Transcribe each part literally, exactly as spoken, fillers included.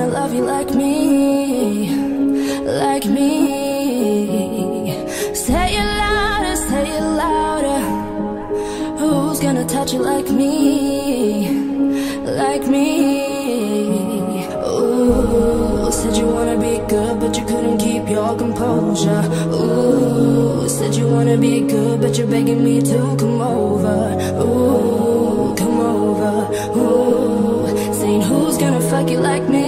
gonna love you like me, like me? Say it louder, say it louder. Who's gonna touch you like me, like me? Ooh, said you wanna be good, but you couldn't keep your composure. Ooh, said you wanna be good, but you're begging me to come over. Ooh, come over. Ooh, saying who's gonna fuck you like me?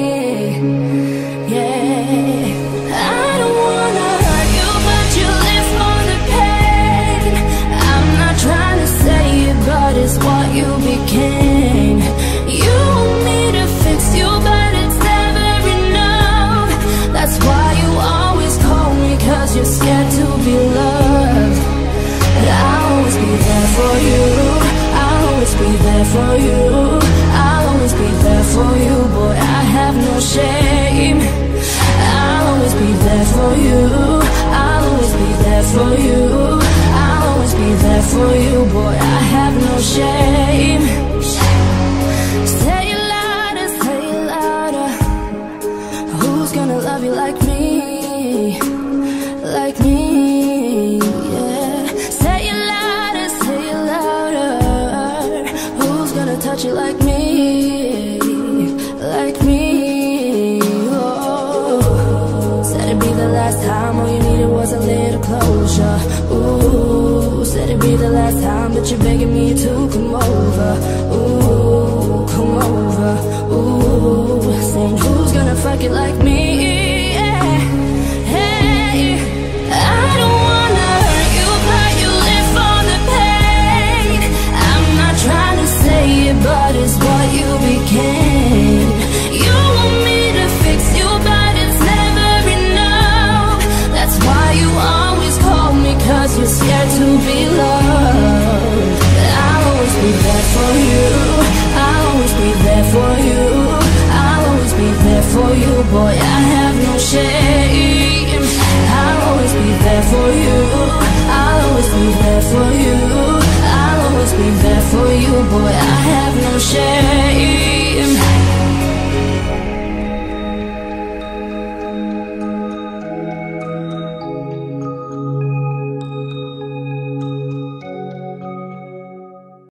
Yeah, I don't wanna hurt you, but you live for the pain. I'm not trying to say it, but it's what you became. You want me to fix you, but it's never enough. That's why you always call me, cause you're scared to be loved. But I'll always be there for you, I'll always be there for you, I'll always be there for you, boy, I have no shame. I'll always be there for you, I'll always be there for you, I'll always be there for you, boy, I have no shame. Say it louder, say it louder. Who's gonna love you like me, like me? Yeah. Say it louder, say it louder. Who's gonna touch you like me, like me? Oh, said it'd be the last time, all you needed was a little closure. Ooh, said it'd be the last time, but you're begging me to come over. Ooh, come over. Ooh, saying who's gonna fuck it like me? Yeah. Hey, I don't wanna hurt you, but you live for the pain. I'm not trying to say it, but it's what you became. You want me to fix you, but it's never enough. That's why you always call me, cause you're scared to be loved. But I'll always be there for you, I'll always be there for you, I'll always be there for you, boy, I have no shame. I'll always be there for you, I'll always be there for you, I'll always be there for you, boy, I have no shame.